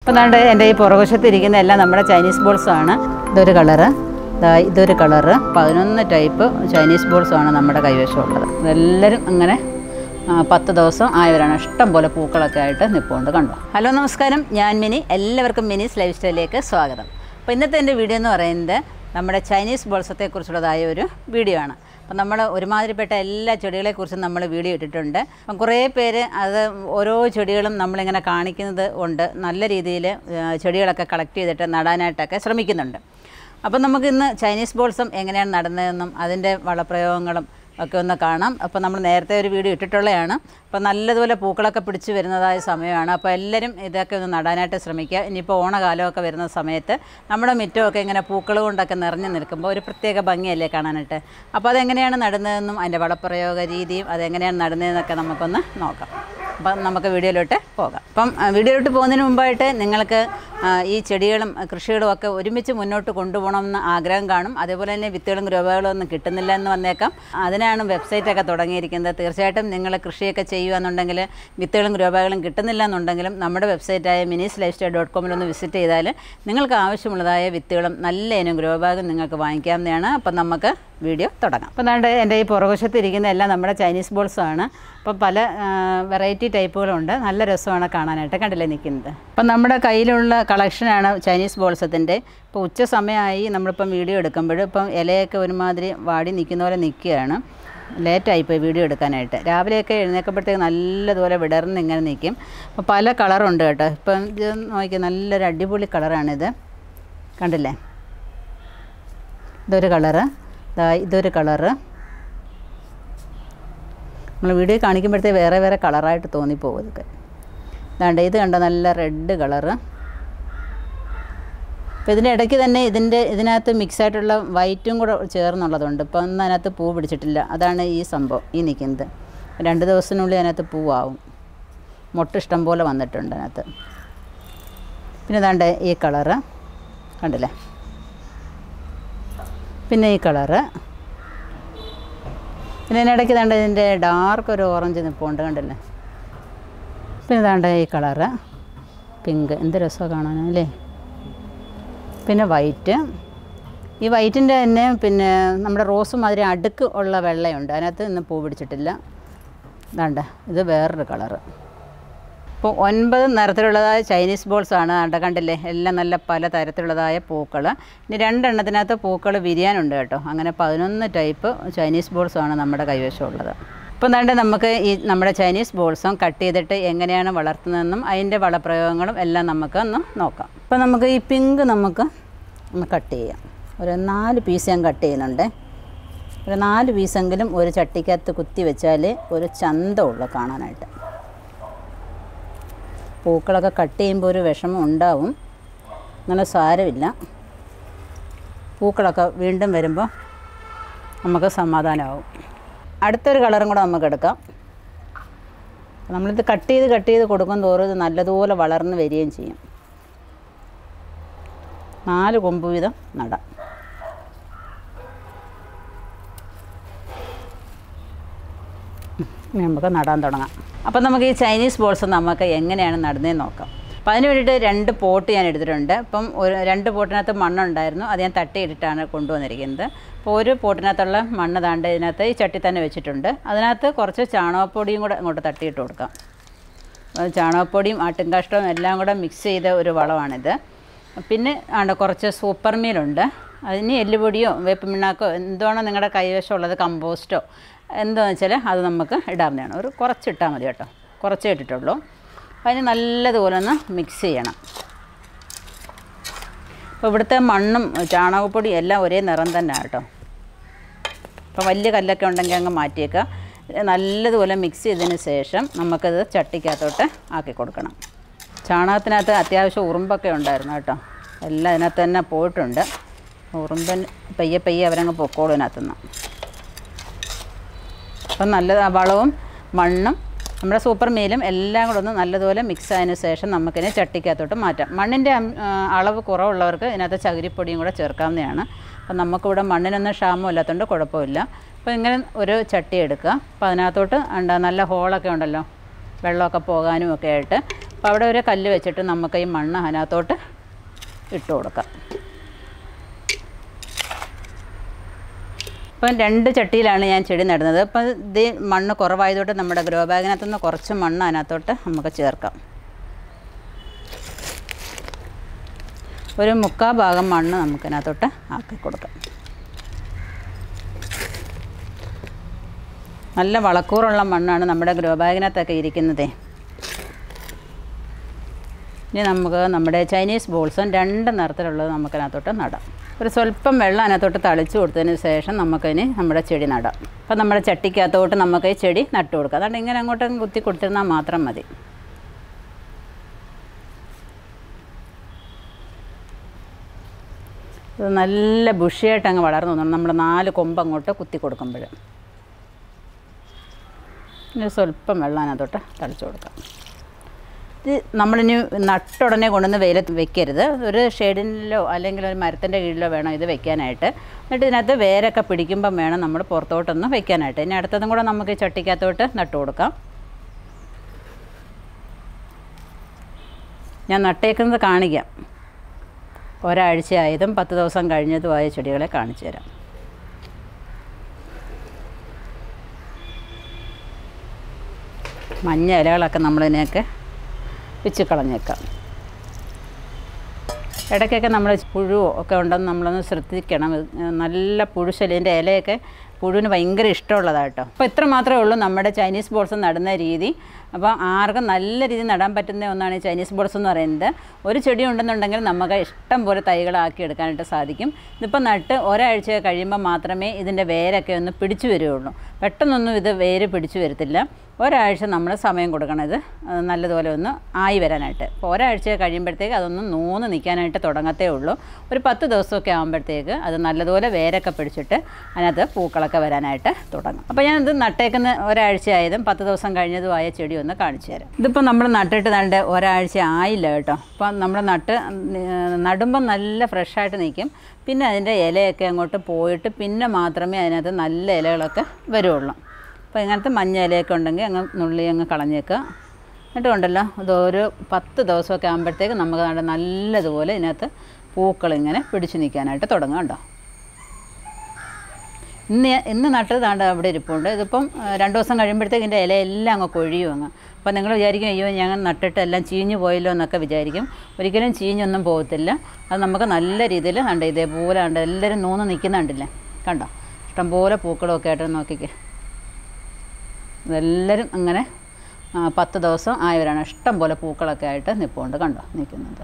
അപ്പോൾ ദാണ്ട് എൻ്റെ ഈ പുറകുവശത്തിരിക്കുന്ന എല്ലാം നമ്മുടെ ചൈനീസ് ബോൾസാണ്. ഇതൊരു കളറ്, ഇതൊരു കളറ്, 11 ടൈപ്പ് ചൈനീസ് ബോൾസാണ് നമ്മുടെ കൈവശമുള്ളത്. ഇതെല്ലാവരും അങ്ങനെ 10 ദിവസം ആയവരാണ്. ഇഷ്ടം പോലെ പൂക്കളൊക്കെ ആയിട്ട് നിൽപ്പുണ്ട്, കണ്ടോ. ഹലോ നമസ്കാരം, ഞാൻ മിനി. എല്ലാവർക്കും മിനീസ് ലൈഫ് സ്റ്റൈലിലേക്ക് സ്വാഗതം. അപ്പോൾ ഇന്നത്തെ എൻ്റെ വീഡിയോ എന്ന് പറയുന്നത് നമ്മുടെ ചൈനീസ് ബോൾസത്തെക്കുറിച്ചുള്ളതായ ഒരു വീഡിയോ ആണ്. അപ്പം നമ്മൾ ഒരുമാതിരിപ്പെട്ട എല്ലാ ചെടികളെക്കുറിച്ചും നമ്മൾ വീഡിയോ ഇട്ടിട്ടുണ്ട്. അപ്പം കുറേ പേര് അത് ഓരോ ചെടികളും നമ്മളിങ്ങനെ കാണിക്കുന്നത് കൊണ്ട് നല്ല രീതിയിൽ ചെടികളൊക്കെ കളക്ട് ചെയ്തിട്ട് നടാനായിട്ടൊക്കെ ശ്രമിക്കുന്നുണ്ട്. അപ്പം നമുക്കിന്ന് ചൈനീസ് ബോൾസം എങ്ങനെയാണ് നടുന്നതെന്നും അതിൻ്റെ വളപ്രയോഗങ്ങളും ഒക്കെ ഒന്ന് കാണാം. അപ്പോൾ നമ്മൾ നേരത്തെ ഒരു വീഡിയോ ഇട്ടിട്ടുള്ളതാണ്. അപ്പോൾ നല്ലതുപോലെ പൂക്കളൊക്കെ പിടിച്ച് വരുന്നതായ സമയമാണ്. അപ്പോൾ എല്ലാവരും ഇതൊക്കെ ഒന്ന് നടാനായിട്ട് ശ്രമിക്കുക. ഇനിയിപ്പോൾ ഓണകാലമൊക്കെ വരുന്ന സമയത്ത് നമ്മുടെ മുറ്റമൊക്കെ ഇങ്ങനെ പൂക്കൾ കൊണ്ടൊക്കെ നിറഞ്ഞു നിൽക്കുമ്പോൾ ഒരു പ്രത്യേക ഭംഗിയല്ലേ കാണാനായിട്ട്. അപ്പോൾ അതെങ്ങനെയാണ് നടുന്നതെന്നും അതിൻ്റെ വളപ്രയോഗ രീതിയും അതെങ്ങനെയാണ് നടുന്നതെന്നൊക്കെ നമുക്കൊന്ന് നോക്കാം. അപ്പം നമുക്ക് വീഡിയോയിലോട്ട് പോകാം. അപ്പം വീഡിയോയിലോട്ട് പോകുന്നതിന് മുമ്പായിട്ട് നിങ്ങൾക്ക് ഈ ചെടികളും കൃഷികളും ഒക്കെ ഒരുമിച്ച് മുന്നോട്ട് കൊണ്ടുപോകണമെന്ന് ആഗ്രഹം കാണും. അതേപോലെ തന്നെ വിത്തുകളും ഗ്രൂപ്പുകളും ഒന്നും കിട്ടുന്നില്ല എന്ന് വന്നേക്കാം. അതിനാണ് വെബ്സൈറ്റൊക്കെ തുടങ്ങിയിരിക്കുന്നത്. തീർച്ചയായിട്ടും നിങ്ങൾ കൃഷിയൊക്കെ ചെയ്യുകയെന്നുണ്ടെങ്കിൽ വിത്തുകളും ഗ്രൂപ്പുകളും കിട്ടുന്നില്ല എന്നുണ്ടെങ്കിലും നമ്മുടെ വെബ്സൈറ്റായ minisslifestyle.com ഒന്ന് വിസിറ്റ് ചെയ്താൽ നിങ്ങൾക്ക് ആവശ്യമുള്ളതായ വിത്തുകളും നല്ല ഇനം ഗ്രൂപ്പുകളും നിങ്ങൾക്ക് വാങ്ങിക്കാവുന്നതാണ്. അപ്പം നമുക്ക് വീഡിയോ തുടങ്ങാം. അപ്പോൾ അതുകൊണ്ട് എൻ്റെ ഈ പുറകുവശത്തിരിക്കുന്ന എല്ലാം നമ്മുടെ ചൈനീസ് ബോൾസാണ്. അപ്പം പല വെറൈറ്റി ടൈപ്പുകളുണ്ട്. നല്ല രസമാണ് കാണാനായിട്ട്, കണ്ടില്ലേ നിൽക്കുന്നത്. അപ്പം നമ്മുടെ കയ്യിലുള്ള കളക്ഷനാണ് ചൈനീസ് ബോൾസത്തിൻ്റെ. ഇപ്പോൾ ഉച്ച സമയമായി നമ്മളിപ്പം വീഡിയോ എടുക്കുമ്പോൾ ഇപ്പം ഇലയൊക്കെ ഒരുമാതിരി വാടി നിൽക്കുന്ന പോലെ നിൽക്കുകയാണ്. ലേറ്റായിപ്പോയി വീഡിയോ എടുക്കാനായിട്ട്. രാവിലെയൊക്കെ എഴുന്നേൽക്കുമ്പോഴത്തേക്ക് നല്ലതുപോലെ വിടർന്ന് ഇങ്ങനെ നിൽക്കും. അപ്പോൾ പല കളറുണ്ട് കേട്ടോ. ഇപ്പം ഇത് നോക്കിയാൽ നല്ലൊരു അടിപൊളി കളറാണിത്, കണ്ടില്ലേ. ഇതൊരു കളറ്, ഇതൊരു കളറ്. നമ്മൾ വീഡിയോ കാണിക്കുമ്പോഴത്തേക്ക് വേറെ വേറെ കളറായിട്ട് തോന്നിപ്പോകും ഇതൊക്കെ. ഇതാണ്ട് ഇത് കണ്ടോ, നല്ല റെഡ് കളറ്. അപ്പോൾ ഇതിൻ്റെ ഇടയ്ക്ക് തന്നെ ഇതിനകത്ത് മിക്സായിട്ടുള്ള വൈറ്റും കൂടെ ചേർന്നുള്ളതുണ്ട്. ഇപ്പം ഒന്നും അതിനകത്ത് പൂ പിടിച്ചിട്ടില്ല. അതാണ് ഈ സംഭവം ഈ നിൽക്കുന്നത്. 2 ദിവസത്തിനുള്ളിൽ അതിനകത്ത് പൂവാവും. മുട്ട ഇഷ്ടം പോലെ വന്നിട്ടുണ്ട് അതിനകത്ത്. പിന്നെ ഇതാണ്ട് ഈ കളറ് കണ്ടില്ലേ. പിന്നെ ഈ കളറ്. പിന്നെ ഇതിനിടയ്ക്ക് ഇതാണ്ട് ഇതിൻ്റെ ഡാർക്ക് ഒരു ഓറഞ്ച് നിൽപ്പുണ്ട്, കണ്ടില്ലേ. പിന്നെ ഇതാണ്ട് ഈ കളറ് പിങ്ക്, എന്ത് രസമാണ് കാണാനല്ലേ. പിന്നെ വൈറ്റ്. ഈ വൈറ്റിൻ്റെ തന്നെ പിന്നെ നമ്മുടെ റോസ് മാതിരി അടുക്ക് ഉള്ള വെള്ളയുണ്ട്, അതിനകത്ത് ഇന്ന് പൂ പിടിച്ചിട്ടില്ല. ഇതാണ്ട് ഇത് വേറൊരു കളറ്. ഇപ്പോൾ 9 നിറത്തിലുള്ളതായ ചൈനീസ് ബോൾസാണ്. കണ്ടില്ലേ, എല്ലാം നല്ല പല തരത്തിലുള്ളതായ പൂക്കൾ. ഇനി 2 എണ്ണത്തിനകത്ത് പൂക്കൾ വിരിയാനുണ്ട് കേട്ടോ. അങ്ങനെ 11 ടൈപ്പ് ചൈനീസ് ബോൾസാണ് നമ്മുടെ കൈവശമുള്ളത്. ഇപ്പം തന്നെ നമുക്ക് ഈ നമ്മുടെ ചൈനീസ് ബോൾസും കട്ട് ചെയ്തിട്ട് എങ്ങനെയാണ് വളർത്തുന്നതെന്നും അതിൻ്റെ വളപ്രയോഗങ്ങളും എല്ലാം നമുക്ക് ഒന്ന് നോക്കാം. ഇപ്പം നമുക്ക് ഈ പിങ്ക് നമുക്ക് ഒന്ന് കട്ട് ചെയ്യാം. ഒരു 4 പീസ് ഞാൻ കട്ട് ചെയ്യുന്നുണ്ട്. ഒരു 4 പീസെങ്കിലും ഒരു ചട്ടിക്കകത്ത് കുത്തി വെച്ചാൽ ഒരു ചന്തമുള്ള കാണാനായിട്ട്. പൂക്കളൊക്കെ കട്ട് ചെയ്യുമ്പോൾ ഒരു വിഷമം ഉണ്ടാവും, നല്ല സാരമില്ല. പൂക്കളൊക്കെ വീണ്ടും വരുമ്പോൾ നമുക്ക് സമാധാനമാവും. അടുത്തൊരു കളറും കൂടെ നമുക്ക് എടുക്കാം. നമ്മളിത് കട്ട് ചെയ്ത് കൊടുക്കും തോറും ഇത് നല്ലതുപോലെ വളർന്ന് വരികയും ചെയ്യും. 4 കൊമ്പ് വീതം നടാം. നമുക്ക് നടാൻ തുടങ്ങാം. അപ്പം നമുക്ക് ഈ ചൈനീസ് ബോൾസ് നമുക്ക് എങ്ങനെയാണ് നടുന്നതെന്ന് നോക്കാം. അപ്പോൾ അതിന് വേണ്ടിയിട്ട് 2 പോട്ട് ഞാൻ എടുത്തിട്ടുണ്ട്. അപ്പം 2 പോട്ടിനകത്ത് മണ്ണുണ്ടായിരുന്നു, അത് ഞാൻ തട്ടിയിട്ടിട്ടാണ് കൊണ്ടുവന്നിരിക്കുന്നത്. അപ്പോൾ ഒരു പോട്ടിനകത്തുള്ള മണ്ണ് താണ്ട് ഇതിനകത്ത് ഈ ചട്ടി തന്നെ വെച്ചിട്ടുണ്ട്. അതിനകത്ത് കുറച്ച് ചാണകപ്പൊടിയും കൂടെ അങ്ങോട്ട് തട്ടിയിട്ട് കൊടുക്കാം. ചാണകപ്പൊടിയും ആട്ടിൻകാഷ്ടവും എല്ലാം കൂടെ മിക്സ് ചെയ്ത ഒരു വളമാണിത്. പിന്നെ കുറച്ച് സൂപ്പർ മീലുണ്ട്. അതിന് എല്ലുപൊടിയോ വേപ്പിമിണ്ണാക്കോ എന്താണോ നിങ്ങളുടെ കൈവശമുള്ളത്, കമ്പോസ്റ്റോ എന്താണെന്ന് വെച്ചാൽ അത് നമുക്ക് ഇടാവുന്നതാണ്. ഒരു കുറച്ചിട്ടാൽ മതി കേട്ടോ, കുറച്ചേ ഇട്ടിട്ടുള്ളൂ. അതിന് നല്ലതുപോലെ ഒന്ന് മിക്സ് ചെയ്യണം. അപ്പോൾ ഇവിടുത്തെ മണ്ണും ചാണകപ്പൊടിയും എല്ലാം ഒരേ നിറം തന്നെ കേട്ടോ. അപ്പോൾ വലിയ കല്ലൊക്കെ ഉണ്ടെങ്കിൽ അങ്ങ് മാറ്റിയേക്കുക. നല്ലതുപോലെ മിക്സ് ചെയ്തതിന് ശേഷം നമുക്കത് ചട്ടിക്കകത്തോട്ട് ആക്കി കൊടുക്കണം. ചാണകത്തിനകത്ത് അത്യാവശ്യം ഉറുമ്പൊക്കെ ഉണ്ടായിരുന്നു കേട്ടോ. എല്ലാം ഇതിനകത്ത് തന്നെ പോയിട്ടുണ്ട്. ഉറുമ്പൻ പയ്യെ അവരങ്ങ് പൊക്കോളും ഇതിനകത്തുനിന്ന്. അപ്പം നല്ല വളവും മണ്ണും നമ്മുടെ സൂപ്പർ മീലും എല്ലാം കൂടെ ഒന്ന് നല്ലതുപോലെ മിക്സ് ആയതിനു ശേഷം നമുക്കിതിനെ ചട്ടിക്കകത്തോട്ട് മാറ്റാം. മണ്ണിൻ്റെ അളവ് കുറവുള്ളവർക്ക് ഇതിനകത്ത് ചകിരിപ്പൊടിയും കൂടെ ചേർക്കാവുന്നതാണ്. അപ്പം നമുക്കിവിടെ മണ്ണിനൊന്നും ക്ഷാമമില്ലാത്തതുകൊണ്ട് കുഴപ്പമില്ല. അപ്പോൾ ഇങ്ങനെ ഒരു ചട്ടി എടുക്കുക. അപ്പോൾ അതിനകത്തോട്ട് നല്ല ഹോളൊക്കെ ഉണ്ടല്ലോ, വെള്ളമൊക്കെ പോകാനും ഒക്കെ ആയിട്ട്. അപ്പോൾ അവിടെ ഒരു കല്ല് വെച്ചിട്ട് നമുക്ക് ഈ മണ്ണ് അതിനകത്തോട്ട് ഇട്ട് കൊടുക്കാം. ഇപ്പം 2 ചട്ടിയിലാണ് ഞാൻ ചെടി നടുന്നത്. അപ്പം ഇത് മണ്ണ് കുറവായതുകൊണ്ട് നമ്മുടെ ഗ്രോ ബാഗിനകത്തുനിന്ന് കുറച്ച് മണ്ണ് അതിനകത്തോട്ട് നമുക്ക് ചേർക്കാം. ഒരു 3/4 ഭാഗം മണ്ണ് നമുക്കതിനകത്തോട്ട് ആക്കി കൊടുക്കാം. നല്ല വളക്കൂറുള്ള മണ്ണാണ് നമ്മുടെ ഗ്രോ ബാഗിനകത്തൊക്കെ ഇരിക്കുന്നത്. ഇനി നമുക്ക് നമ്മുടെ ചൈനീസ് ബോൾസും 2 നിറത്തിലുള്ളത് നമുക്കതിനകത്തോട്ട് നടാം. ഒരു സ്വല്പം വെള്ളം അതിനകത്തോട്ട് തളിച്ച് കൊടുത്തതിന് ശേഷം നമുക്കതിന് നമ്മുടെ ചെടി നടാം. അപ്പം നമ്മുടെ ചട്ടിക്കകത്തോട്ട് നമുക്ക് ഈ ചെടി നട്ടു കൊടുക്കാം. അതുകൊണ്ട് ഇങ്ങനെ അങ്ങോട്ടും കുത്തി കൊടുത്തിരുന്നാൽ മാത്രം മതി. ഇത് നല്ല ബുഷിയായിട്ട് അങ്ങ് വളർന്നു തോന്നണം നമ്മൾ 4 കൊമ്പ് അങ്ങോട്ട് കുത്തി കൊടുക്കുമ്പോൾ. ഇനി സ്വല്പം വെള്ളം അതിനകത്തോട്ട് തളിച്ച് കൊടുക്കാം. ഇത് നമ്മളിനി നട്ടുടനെ കൊണ്ടുവന്ന് വെയിലത്ത് വെക്കരുത്. ഒരു ഷെയ്ഡിലോ അല്ലെങ്കിൽ ഒരു മരത്തിൻ്റെ കീഴിലോ വേണം ഇത് വെക്കാനായിട്ട്. എന്നിട്ട് ഇതിനകത്ത് വേരൊക്കെ പിടിക്കുമ്പം വേണം നമ്മൾ പുറത്തോട്ടൊന്ന് വെക്കാനായിട്ട്. ഇനി അടുത്തതും കൂടെ നമുക്ക് ഈ ചട്ടിക്കകത്തോട്ട് നട്ടു കൊടുക്കാം. ഞാൻ നട്ടേക്കുന്നത് കാണിക്കാം. ഒരാഴ്ചയായതും 10 ദിവസം കഴിഞ്ഞതുമായ ചെടികളെ കാണിച്ചു തരാം. മഞ്ഞ ഇലകളൊക്കെ നമ്മളിതിനെയൊക്കെ പിച്ച് കളഞ്ഞേക്കാം. ഇടയ്ക്കൊക്കെ നമ്മൾ പുഴു ഒക്കെ ഉണ്ടെന്ന് നമ്മളൊന്ന് ശ്രദ്ധിക്കണം. നല്ല പുഴുശല്യൻ്റെ ഇലയൊക്കെ പുഴുവിന് ഭയങ്കര ഇഷ്ടമുള്ളതാണ് കേട്ടോ. അപ്പോൾ ഇത്ര മാത്രമേ ഉള്ളൂ നമ്മുടെ ചൈനീസ് ബോൾസ് നടുന്ന രീതി. അപ്പോൾ ആർക്കും നല്ല രീതിയിൽ നടാൻ പറ്റുന്ന ഒന്നാണ് ഈ ചൈനീസ് ബോൾസ് എന്ന് പറയുന്നത്. ഒരു ചെടി ഉണ്ടെന്നുണ്ടെങ്കിൽ നമുക്ക് ഇഷ്ടം പോലെ തൈകളാക്കി എടുക്കാനായിട്ട് സാധിക്കും. ഇതിപ്പോൾ നട്ട് ഒരാഴ്ച കഴിയുമ്പോൾ മാത്രമേ ഇതിൻ്റെ വേരൊക്കെ ഒന്ന് പിടിച്ചു വരികയുള്ളൂ. പെട്ടെന്നൊന്നും ഇത് വേര് പിടിച്ചു വരത്തില്ല. ഒരാഴ്ച നമ്മൾ സമയം കൊടുക്കണം ഇത് നല്ലതുപോലെ ഒന്ന് ആയി വരാനായിട്ട്. അപ്പോൾ ഒരാഴ്ച കഴിയുമ്പോഴത്തേക്ക് അതൊന്ന് നൂന്ന് നിൽക്കാനായിട്ട് തുടങ്ങത്തേ ഉള്ളൂ. ഒരു 10 ദിവസമൊക്കെ ആകുമ്പോഴത്തേക്ക് അത് നല്ലതുപോലെ വേരൊക്കെ പിടിച്ചിട്ട് അതിനകത്ത് പൂക്കളൊക്കെ വരാനായിട്ട് തുടങ്ങും. അപ്പോൾ ഞാനിത് നട്ടേക്കുന്ന ഒരാഴ്ചയായതും 10 ദിവസം കഴിഞ്ഞതുമായ ചെടി ഒന്ന് കാണിച്ചു തരാം. ഇതിപ്പോൾ നമ്മൾ നട്ടിട്ട് നട്ട് ഒരാഴ്ച ആയില്ല കേട്ടോ. അപ്പം നമ്മൾ നടുമ്പം നല്ല ഫ്രഷായിട്ട് നിൽക്കും. പിന്നെ അതിൻ്റെ ഇലയൊക്കെ അങ്ങോട്ട് പോയിട്ട് പിന്നെ മാത്രമേ അതിനകത്ത് നല്ല ഇലകളൊക്കെ വരുള്ളൂ. അപ്പോൾ ഇങ്ങനത്തെ മഞ്ഞ ഇലയൊക്കെ ഉണ്ടെങ്കിൽ അങ്ങ് നുള്ളി അങ്ങ് കളഞ്ഞേക്കുക. എന്നിട്ട് കൊണ്ടല്ലോ ഇതൊരു 10 ദിവസമൊക്കെ ആകുമ്പോഴത്തേക്ക് നമുക്ക് നല്ലതുപോലെ ഇതിനകത്ത് പൂക്കളിങ്ങനെ പിടിച്ചു നിൽക്കാനായിട്ട് തുടങ്ങും കേട്ടോ. ഇന്ന് നട്ടത് താണ്ട് അവിടെ ഇരിപ്പുണ്ട്. ഇതിപ്പം 2 ദിവസം കഴിയുമ്പോഴത്തേക്ക് ഇതിൻ്റെ ഇലയെല്ലാം അങ്ങ് കൊഴിയും അങ്ങ്. അപ്പോൾ നിങ്ങൾ വിചാരിക്കും അയ്യോ ഞങ്ങൾ നട്ടിട്ട് എല്ലാം ചീഞ്ഞു പോയല്ലോ എന്നൊക്കെ വിചാരിക്കും. ഒരിക്കലും ചീഞ്ഞൊന്നും പോകത്തില്ല. അത് നമുക്ക് നല്ല രീതിയിൽ കണ്ട് ഇതേപോലെ കണ്ട് എല്ലാവരും നൂന്ന് നിൽക്കുന്നുണ്ടല്ലേ കണ്ടോ. ഇഷ്ടംപോലെ പൂക്കളൊക്കെ ആയിട്ട് നോക്കിക്കേ. ഇതെല്ലാവരും അങ്ങനെ 10 ദിവസം ആയവരാണ്. ഇഷ്ടം പോലെ പൂക്കളൊക്കെ ആയിട്ട് നിൽപ്പുണ്ട് കണ്ടോ നിൽക്കുന്നത്.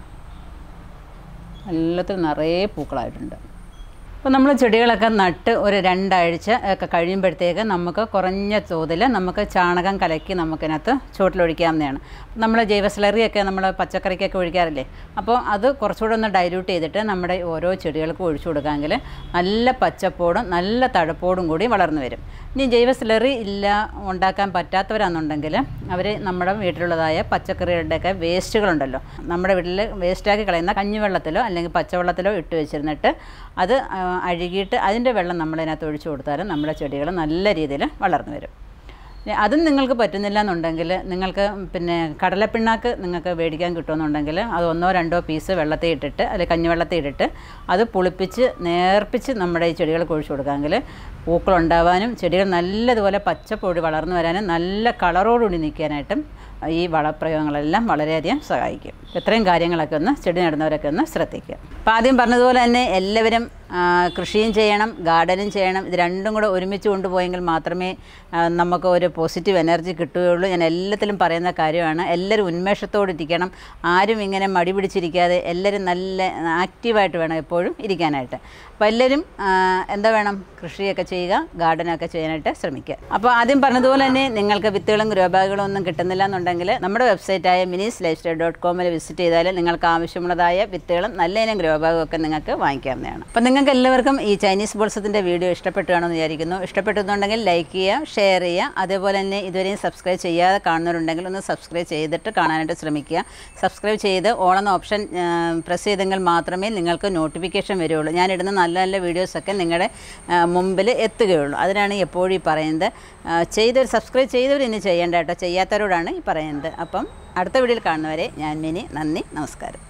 എല്ലാത്തിലും നിറയെ പൂക്കളായിട്ടുണ്ട്. അപ്പോൾ നമ്മൾ ചെടികളൊക്കെ നട്ട് ഒരു 2 ആഴ്ച ഒക്കെ കഴിയുമ്പോഴത്തേക്ക് നമുക്ക് കുറഞ്ഞ തോതിൽ നമുക്ക് ചാണകം കലക്കി നമുക്കിനകത്ത് ചുവട്ടിലൊഴിക്കാവുന്നതാണ്. നമ്മൾ ജൈവ സ്ലറിയൊക്കെ നമ്മൾ പച്ചക്കറിക്കൊക്കെ ഒഴിക്കാറില്ലേ. അപ്പോൾ അത് കുറച്ചുകൂടെ ഒന്ന് ഡൈല്യൂട്ട് ചെയ്തിട്ട് നമ്മുടെ ഓരോ ചെടികൾക്കും ഒഴിച്ചു കൊടുക്കാമെങ്കിൽ നല്ല പച്ചപ്പോടും നല്ല തഴപ്പോടും കൂടി വളർന്നു വരും. ഇനി ജൈവ സ്ലറി ഉണ്ടാക്കാൻ പറ്റാത്തവരാണെന്നുണ്ടെങ്കിൽ അവർ നമ്മുടെ വീട്ടിലുള്ളതായ പച്ചക്കറികളുടെയൊക്കെ വേസ്റ്റുകളുണ്ടല്ലോ, നമ്മുടെ വീട്ടിൽ വേസ്റ്റാക്കി കളയുന്ന കഞ്ഞിവെള്ളത്തിലോ അല്ലെങ്കിൽ പച്ചവെള്ളത്തിലോ ഇട്ട് വെച്ചിരുന്നിട്ട് അത് അഴുകിയിട്ട് അതിൻ്റെ വെള്ളം നമ്മളതിനകത്ത് ഒഴിച്ചു കൊടുത്താലും നമ്മുടെ ചെടികൾ നല്ല രീതിയിൽ വളർന്നു വരും. അതും നിങ്ങൾക്ക് പറ്റുന്നില്ല എന്നുണ്ടെങ്കിൽ നിങ്ങൾക്ക് പിന്നെ കടലപ്പിണ്ണാക്ക് നിങ്ങൾക്ക് മേടിക്കാൻ കിട്ടുമെന്നുണ്ടെങ്കിൽ അത് 1-2 പീസ് വെള്ളത്തിൽ ഇട്ടിട്ട് അല്ലെങ്കിൽ കഞ്ഞിവെള്ളത്തിൽ ഇട്ടിട്ട് അത് പുളിപ്പിച്ച് നേർപ്പിച്ച് നമ്മുടെ ഈ ചെടികൾക്ക് ഒഴിച്ചു കൊടുക്കാമെങ്കിൽ പൂക്കളുണ്ടാവാനും ചെടികൾ നല്ലതുപോലെ പച്ചപ്പൊടി വളർന്നു വരാനും നല്ല കളറോടുകൂടി നിൽക്കാനായിട്ടും ഈ വളപ്രയോഗങ്ങളെല്ലാം വളരെയധികം സഹായിക്കും. ഇത്രയും കാര്യങ്ങളൊക്കെ ഒന്ന് ചെടി നടുന്നവരൊക്കെ ഒന്ന് ശ്രദ്ധിക്കുക. അപ്പോൾ ആദ്യം പറഞ്ഞതുപോലെ തന്നെ എല്ലാവരും കൃഷിയും ചെയ്യണം, ഗാർഡനും ചെയ്യണം. ഇത് രണ്ടും കൂടെ ഒരുമിച്ച് കൊണ്ടുപോയെങ്കിൽ മാത്രമേ നമുക്ക് ഒരു പോസിറ്റീവ് എനർജി കിട്ടുകയുള്ളൂ. ഞാൻ എല്ലാത്തിലും പറയുന്ന കാര്യമാണ്. എല്ലാവരും ഉന്മേഷത്തോടിരിക്കണം. ആരും ഇങ്ങനെ മടി പിടിച്ചിരിക്കാതെ എല്ലാവരും നല്ല ആക്റ്റീവായിട്ട് വേണം എപ്പോഴും ഇരിക്കാനായിട്ട്. അപ്പോൾ എല്ലാവരും എന്താ വേണം, കൃഷിയൊക്കെ ചെയ്യുക, ഗാർഡനൊക്കെ ചെയ്യാനായിട്ട് ശ്രമിക്കുക. അപ്പോൾ ആദ്യം പറഞ്ഞതുപോലെ തന്നെ നിങ്ങൾക്ക് വിത്തുകളും ഗ്രോ ബാഗുകളും ഒന്നും കിട്ടുന്നില്ല എന്നുണ്ടെങ്കിൽ നമ്മുടെ വെബ്സൈറ്റായ minis-lifestyle.com വിസിറ്റ് ചെയ്താൽ നിങ്ങൾക്ക് ആവശ്യമുള്ളതായ വിത്തുകളും നല്ല ഇനം ഗ്രോ ബാഗും ഒക്കെ നിങ്ങൾക്ക് വാങ്ങിക്കാവുന്നതാണ്. അപ്പോൾ നിങ്ങൾക്ക് എല്ലാവർക്കും ഈ ചൈനീസ് ബോൾസത്തിൻ്റെ വീഡിയോ ഇഷ്ടപ്പെട്ടുകയാണെന്ന് വിചാരിക്കുന്നു. ഇഷ്ടപ്പെട്ടെന്നുണ്ടെങ്കിൽ ലൈക്ക് ചെയ്യുക, ഷെയർ ചെയ്യുക. അതേപോലെ തന്നെ ഇതുവരെയും സബ്സ്ക്രൈബ് ചെയ്യാതെ കാണുന്നവരുണ്ടെങ്കിൽ ഒന്ന് സബ്സ്ക്രൈബ് ചെയ്തിട്ട് കാണാനായിട്ട് ശ്രമിക്കുക. സബ്സ്ക്രൈബ് ചെയ്ത് ഓൾ എന്ന ഓപ്ഷൻ പ്രസ് ചെയ്തെങ്കിൽ മാത്രമേ നിങ്ങൾക്ക് നോട്ടിഫിക്കേഷൻ വരികയുള്ളൂ. ഞാനിടുന്ന നല്ല നല്ല വീഡിയോസൊക്കെ നിങ്ങളുടെ മുമ്പിൽ എത്തുകയുള്ളൂ. അതിനാണ് എപ്പോഴും ഈ പറയുന്നത്. സബ്സ്ക്രൈബ് ചെയ്തവർ ഇനി ചെയ്യേണ്ട കേട്ടോ, ചെയ്യാത്തവരോടാണ് ഈ പറയുന്നത്. അപ്പം അടുത്ത വീഡിയോയിൽ കാണുന്നവരെ ഞാൻ മിനി. നന്ദി, നമസ്കാരം.